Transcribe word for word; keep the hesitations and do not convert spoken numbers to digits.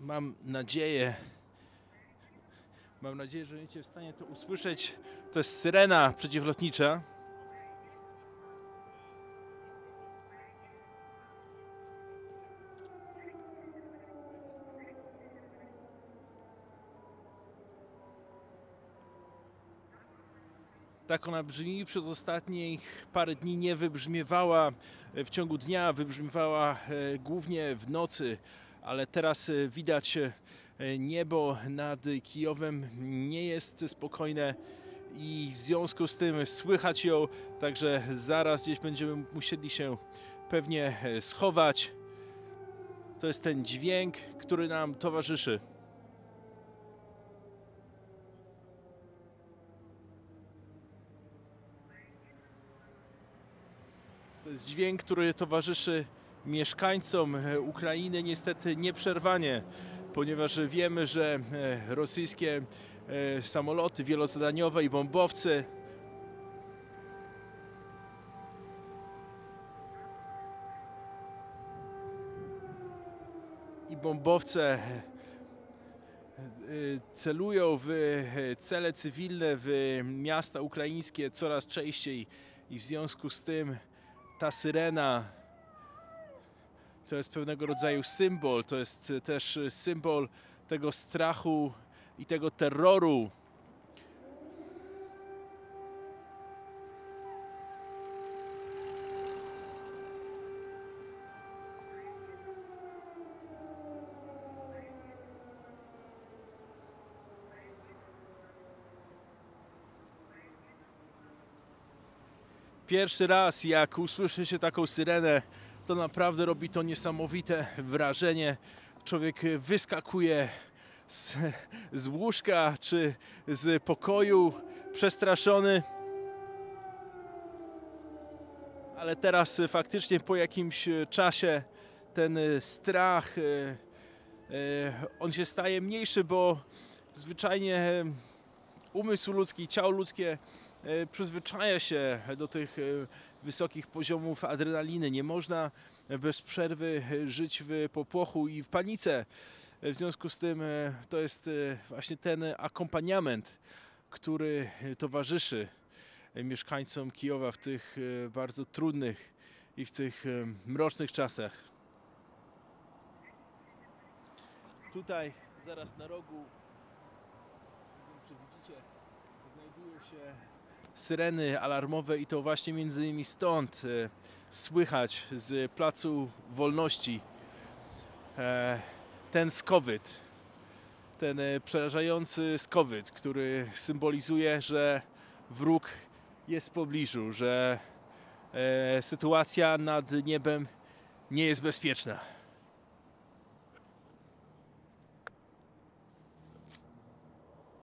Mam nadzieję, mam nadzieję, że będziecie w stanie to usłyszeć. To jest syrena przeciwlotnicza. Tak ona brzmi, przez ostatnich parę dni nie wybrzmiewała w ciągu dnia, wybrzmiewała głównie w nocy, ale teraz widać niebo nad Kijowem nie jest spokojne i w związku z tym słychać ją, także zaraz gdzieś będziemy musieli się pewnie schować. To jest ten dźwięk, który nam towarzyszy. To jest dźwięk, który towarzyszy mieszkańcom Ukrainy niestety nieprzerwanie, ponieważ wiemy, że rosyjskie samoloty wielozadaniowe i bombowce i bombowce celują w cele cywilne, w miasta ukraińskie coraz częściej i w związku z tym ta syrena to jest pewnego rodzaju symbol, to jest też symbol tego strachu i tego terroru. Pierwszy raz jak usłyszy się taką syrenę, to naprawdę robi to niesamowite wrażenie. Człowiek wyskakuje z, z łóżka czy z pokoju przestraszony. Ale teraz faktycznie po jakimś czasie ten strach, on się staje mniejszy, bo zwyczajnie umysł ludzki, ciało ludzkie przyzwyczaja się do tych wysokich poziomów adrenaliny. Nie można bez przerwy żyć w popłochu i w panice. W związku z tym to jest właśnie ten akompaniament, który towarzyszy mieszkańcom Kijowa w tych bardzo trudnych i w tych mrocznych czasach. Tutaj zaraz na rogu, nie wiem, czy widzicie, znajdują się syreny alarmowe i to właśnie między innymi stąd e, słychać z Placu Wolności e, ten skowyt, ten e, przerażający skowyt, który symbolizuje, że wróg jest w pobliżu, że e, sytuacja nad niebem nie jest bezpieczna.